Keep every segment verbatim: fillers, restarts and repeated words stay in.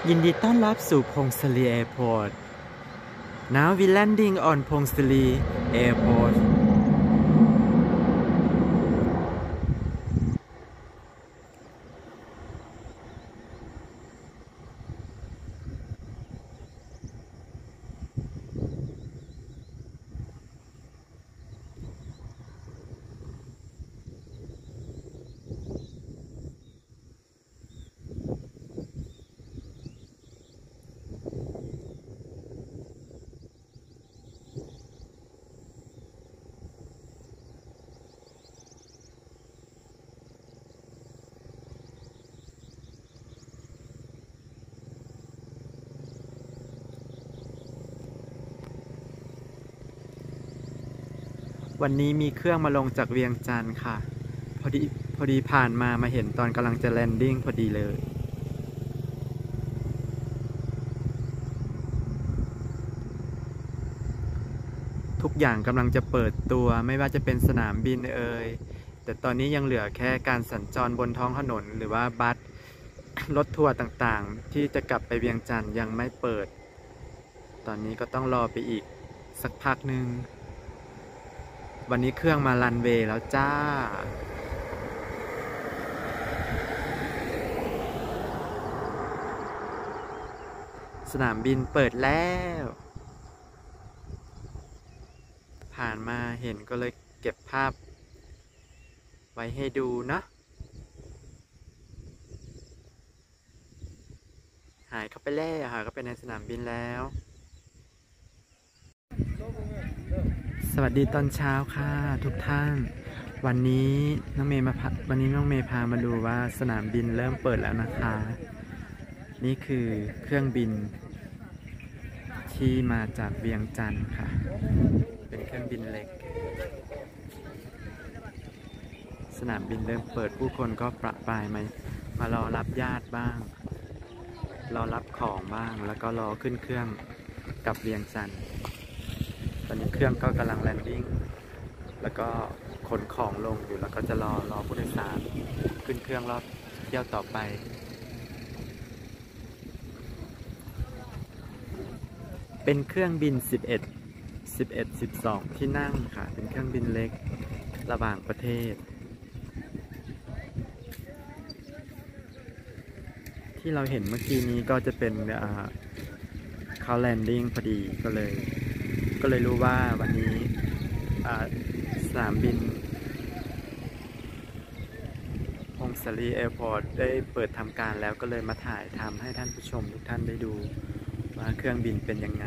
ยินดีต้อนรับสู่พงศลีแอร์พอร์ต Now we landing on พงศลี Airportวันนี้มีเครื่องมาลงจากเวียงจันทร์ค่ะพอดีพอดีผ่านมามาเห็นตอนกำลังจะแลนดิ้งพอดีเลยทุกอย่างกำลังจะเปิดตัวไม่ว่าจะเป็นสนามบินเอ่ยแต่ตอนนี้ยังเหลือแค่การสัญจรบนท้องถนนหรือว่าบัสรถทัวร์ต่างๆที่จะกลับไปเวียงจันทร์ยังไม่เปิดตอนนี้ก็ต้องรอไปอีกสักพักหนึ่งวันนี้เครื่องมารันเวย์แล้วจ้าสนามบินเปิดแล้วผ่านมาเห็นก็เลยเก็บภาพไว้ให้ดูนะหายเข้าไปแล้วหายเข้าไปในสนามบินแล้วสวัสดีตอนเช้าค่ะทุกท่านวันนี้น้องเมย์มาวันนี้น้องเมย์พามาดูว่าสนามบินเริ่มเปิดแล้วนะคะนี่คือเครื่องบินที่มาจากเวียงจันทร์ค่ะเป็นเครื่องบินเล็กสนามบินเริ่มเปิดผู้คนก็ประปรายมามารอรับญาติบ้างรอรับของบ้างแล้วก็รอขึ้นเครื่องกลับเวียงจันทร์ตอนนี้เครื่องก็กำลังแลนดิ้งแล้วก็ขนของลงอยู่แล้วก็จะรอรอผู้โดยสารขึ้นเครื่องรอบเที่ยวต่อไปเป็นเครื่องบินสิบเอ็ด สิบเอ็ด สิบสองที่นั่งค่ะเป็นเครื่องบินเล็กระหว่างประเทศที่เราเห็นเมื่อกี้นี้ก็จะเป็นเขาแลนดิ้งพอดีก็เลยก็เลยรู้ว่าวันนี้สนามบินพงศลีแอร์พอร์ตได้เปิดทำการแล้วก็เลยมาถ่ายทำให้ท่านผู้ชมทุกท่านได้ดูว่าเครื่องบินเป็นยังไง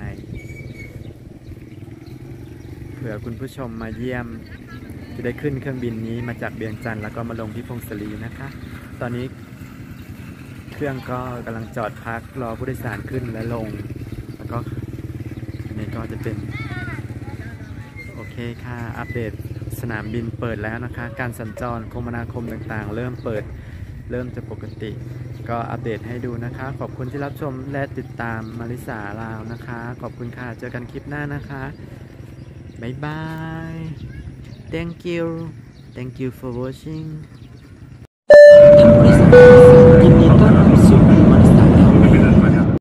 เผื่อคุณผู้ชมมาเยี่ยมจะได้ขึ้นเครื่องบินนี้มาจากเวียงจันทร์แล้วก็มาลงที่พงศลีนะคะตอนนี้เครื่องก็กำลังจอดพักรอผู้โดยสารขึ้นและลงแล้วก็อันนี้ก็จะเป็นโอเคค่ะอัปเดตสนามบินเปิดแล้วนะคะการสัญจรคมนาคมต่างๆเริ่มเปิดเริ่มจะปกติก็อัปเดตให้ดูนะคะขอบคุณที่รับชมและติดตามมาริสาลาวนะคะขอบคุณค่ะเจอกันคลิปหน้านะคะบ๊ายบาย thank you thank you for watching ยินดีต้อนรับ